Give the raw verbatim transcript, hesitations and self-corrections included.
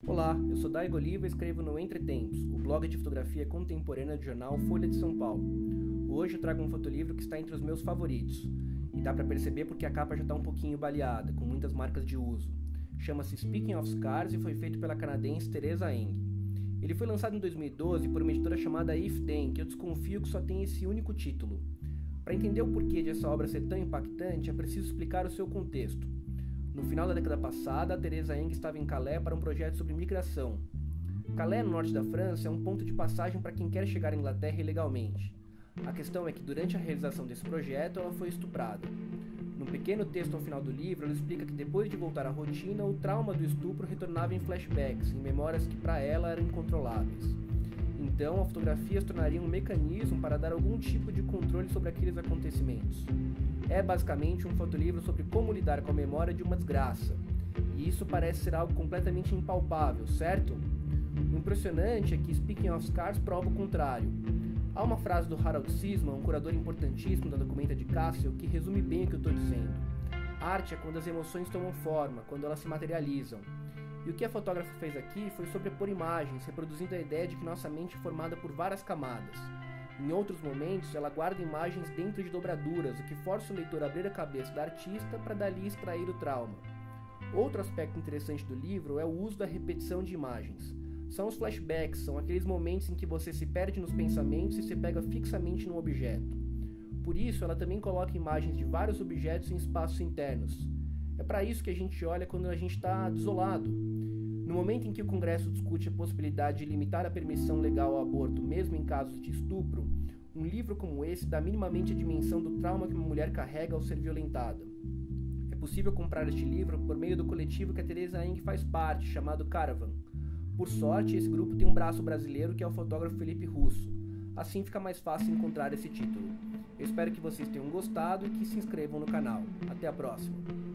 Olá, eu sou Daigo Oliva e escrevo no Entretempos, o blog de fotografia contemporânea do jornal Folha de São Paulo. Hoje eu trago um fotolivro que está entre os meus favoritos, e dá pra perceber porque a capa já está um pouquinho baleada, com muitas marcas de uso. Chama-se Speaking of Scars e foi feito pela canadense Teresa Eng. Ele foi lançado em dois mil e doze por uma editora chamada If Then, que eu desconfio que só tem esse único título. Para entender o porquê de essa obra ser tão impactante, é preciso explicar o seu contexto. No final da década passada, a Teresa Eng estava em Calais para um projeto sobre migração. Calais, no norte da França, é um ponto de passagem para quem quer chegar à Inglaterra ilegalmente. A questão é que durante a realização desse projeto, ela foi estuprada. Num pequeno texto ao final do livro, ela explica que depois de voltar à rotina, o trauma do estupro retornava em flashbacks, em memórias que para ela eram incontroláveis. Então, a fotografia se tornaria um mecanismo para dar algum tipo de controle sobre aqueles acontecimentos. É basicamente um fotolivro sobre como lidar com a memória de uma desgraça. E isso parece ser algo completamente impalpável, certo? O impressionante é que Speaking of Scars prova o contrário. Há uma frase do Harold Sisman, um curador importantíssimo da Documenta de Kassel, que resume bem o que eu estou dizendo. Arte é quando as emoções tomam forma, quando elas se materializam. E o que a fotógrafa fez aqui foi sobrepor imagens, reproduzindo a ideia de que nossa mente é formada por várias camadas. Em outros momentos, ela guarda imagens dentro de dobraduras, o que força o leitor a abrir a cabeça da artista para dali extrair o trauma. Outro aspecto interessante do livro é o uso da repetição de imagens. São os flashbacks, são aqueles momentos em que você se perde nos pensamentos e se pega fixamente num objeto. Por isso, ela também coloca imagens de vários objetos em espaços internos. É para isso que a gente olha quando a gente está desolado. No momento em que o Congresso discute a possibilidade de limitar a permissão legal ao aborto, mesmo em casos de estupro, um livro como esse dá minimamente a dimensão do trauma que uma mulher carrega ao ser violentada. É possível comprar este livro por meio do coletivo que a Teresa Eng faz parte, chamado Caravan. Por sorte, esse grupo tem um braço brasileiro que é o fotógrafo Felipe Russo. Assim fica mais fácil encontrar esse título. Eu espero que vocês tenham gostado e que se inscrevam no canal. Até a próxima!